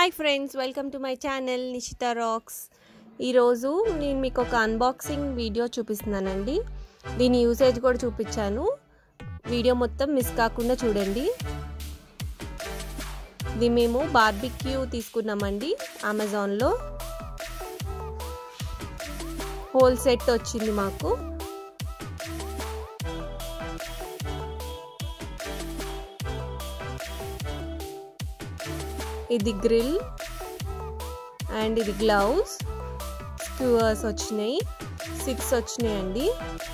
Hi friends, welcome to my channel Nishitha rocks. ఈరోజు నేను మీకు ఒక అన్బాక్సింగ్ వీడియో చూపిస్తున్నానండి. దీని యూసేజ్ కూడా చూపించాను. వీడియో మొత్తం మిస్ కాకుండా చూడండి. ఇది మేము బార్బిక్యూ తీసుకున్నామండి అమెజాన్లో. హోల్ సెట్ వచ్చింది మాకు. ఇది గ్రిల్ అండ్ ఇది గ్లౌస్, స్క్యూవర్స్ వచ్చినాయి, 6 వచ్చినాయండి.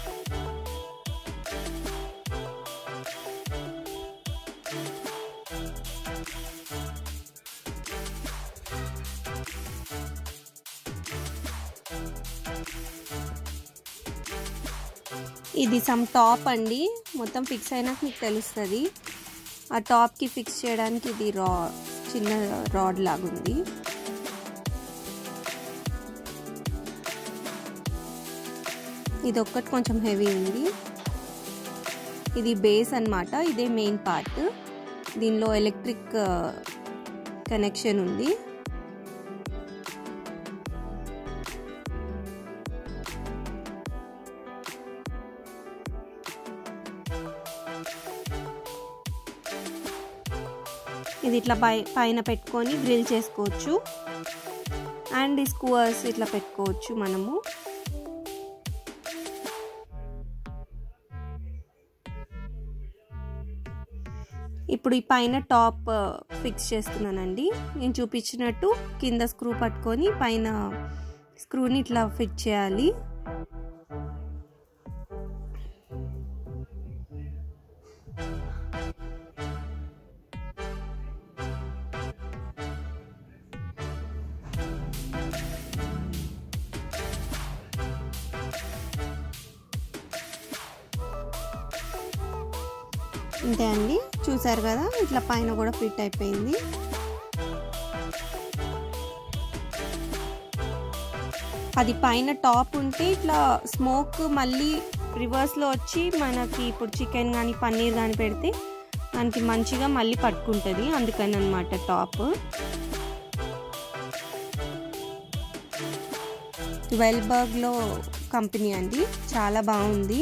ఇది సమ్ టాప్ అండి. మొత్తం ఫిక్స్ అయినాక మీకు తెలుస్తుంది. ఆ టాప్కి ఫిక్స్ చేయడానికి ఇది చిన్న రాడ్ లాగుంది. ఇది ఒక్కటి కొంచెం హెవీ ఉంది. ఇది బేస్ అన్నమాట. ఇదే మెయిన్ పార్ట్. దీనిలో ఎలక్ట్రిక్ కనెక్షన్ ఉంది. ఇది ఇట్లా పైన పెట్టుకొని గ్రిల్ చేసుకోవచ్చు. అండ్ ఈ స్క్యూవర్స్ ఇట్లా పెట్టుకోవచ్చు మనము. ఇప్పుడు ఈ పైన టాప్ ఫిక్స్ చేస్తున్నానండి. నేను చూపించినట్టు కింద స్క్రూ పట్టుకొని పైన స్క్రూని ఇట్లా ఫిట్ చేయాలి. అంతే అండి, చూసారు కదా, ఇట్లా పైన కూడా ఫిట్ అయిపోయింది. అది పైన టాప్ ఉంటే ఇట్లా స్మోక్ మళ్ళీ రివర్స్లో వచ్చి మనకి ఇప్పుడు చికెన్ కానీ పన్నీర్ కానీ పెడితే దానికి మంచిగా మళ్ళీ పట్టుకుంటుంది. అందుకని అన్నమాట టాప్. 12 కంపెనీ అండి, చాలా బాగుంది.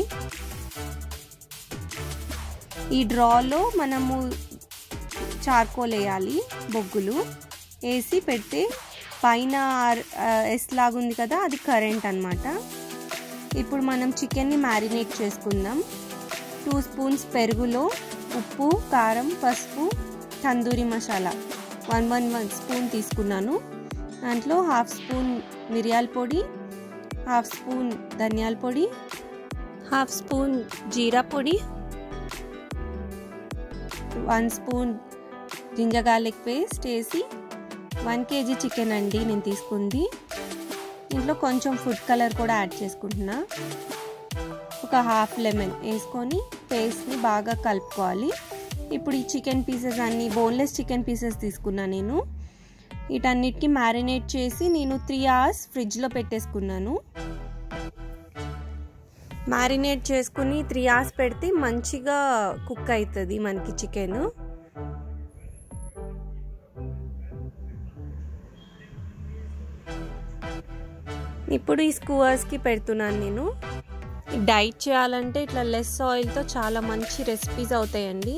ఈ డ్రాలో మనము చార్కోల్ వేయాలి, బొగ్గులు వేసి పెడితే పైన ఎస్ లాగుంది కదా, అది కరెంట్ అన్నమాట. ఇప్పుడు మనం చికెన్ని మ్యారినేట్ చేసుకుందాం. 2 స్పూన్స్ పెరుగులో ఉప్పు, కారం, పసుపు, తందూరి మసాలా 1 స్పూన్ తీసుకున్నాను. దాంట్లో 1/2 స్పూన్ మిరియాల పొడి, 1/2 స్పూన్ ధనియాల పొడి, 1/2 స్పూన్ జీరా పొడి, 1 స్పూన్ జింజర్ గార్లిక్ పేస్ట్ వేసి 1 kg చికెన్ అండి నేను తీసుకుంది. ఇంట్లో కొంచెం ఫుడ్ కలర్ కూడా యాడ్ చేసుకుంటున్నా. ఒక 1/2 లెమన్ వేసుకొని పేస్ట్ని బాగా కలుపుకోవాలి. ఇప్పుడు ఈ చికెన్ పీసెస్ అన్నీ బోన్లెస్ చికెన్ పీసెస్ తీసుకున్నా నేను. వీటన్నిటికీ మ్యారినేట్ చేసి నేను 3 hours ఫ్రిడ్జ్లో పెట్టేసుకున్నాను. మ్యారినేట్ చేసుకుని 3 hours పెడితే మంచిగా కుక్ అవుతుంది మనకి చికెన్. ఇప్పుడు ఈ స్క్యూవర్స్కి పెడుతున్నాను నేను. డైట్ చేయాలంటే ఇట్లా లెస్ ఆయిల్తో చాలా మంచి రెసిపీస్ అవుతాయండి.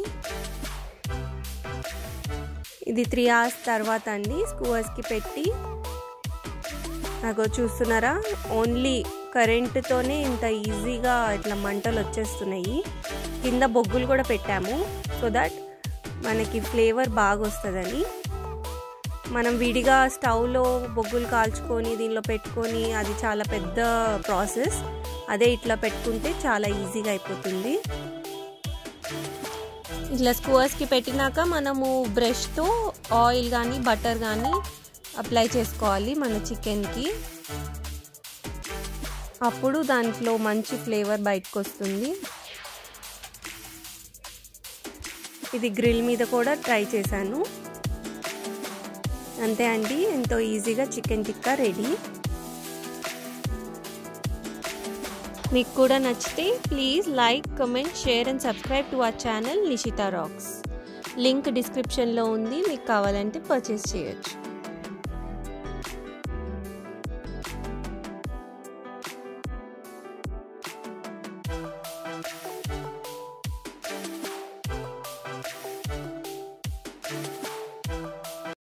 ఇది 3 hours తర్వాత అండి స్క్యూవర్స్కి పెట్టి, నాకు చూస్తున్నారా, ఓన్లీ కరెంటుతోనే ఇంత ఈజీగా ఇట్లా మంటలు వచ్చేస్తున్నాయి. కింద బొగ్గులు కూడా పెట్టాము సో దట్ మనకి ఫ్లేవర్ బాగా వస్తుందని. మనం విడిగా స్టవ్లో బొగ్గులు కాల్చుకొని దీనిలో పెట్టుకొని అది చాలా పెద్ద ప్రాసెస్. అదే ఇట్లా పెట్టుకుంటే చాలా ఈజీగా అయిపోతుంది. ఇట్లా స్క్యూవర్స్కి పెట్టినాక మనము బ్రష్తో ఆయిల్ కానీ బటర్ కానీ అప్లై చేసుకోవాలి మన చికెన్కి. అప్పుడు దాంట్లో మంచి ఫ్లేవర్ బయటకు వస్తుంది. ఇది గ్రిల్ మీద కూడా ట్రై చేశాను. అంతే అండి, ఎంతో ఈజీగా చికెన్ టిక్కా రెడీ. మీకు కూడా నచ్చితే please like, comment, share and subscribe to our channel Nishitha rocks. Link డిస్క్రిప్షన్లో ఉంది, మీకు కావాలంటే పర్చేస్ చేయొచ్చు.